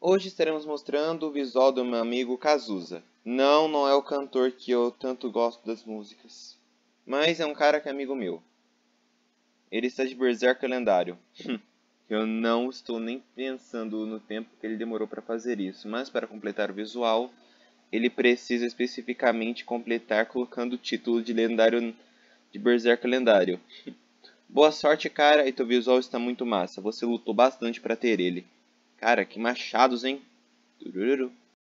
Hoje estaremos mostrando o visual do meu amigo Cazuza. Não é o cantor que eu tanto gosto das músicas, mas é um cara que é amigo meu. Ele está de Berserker lendário. Eu não estou nem pensando no tempo que ele demorou para fazer isso, mas para completar o visual, ele precisa especificamente completar colocando o título de lendário de Berserker lendário. Boa sorte, cara, e teu visual está muito massa. Você lutou bastante para ter ele. Cara, que machados, hein? Turururu.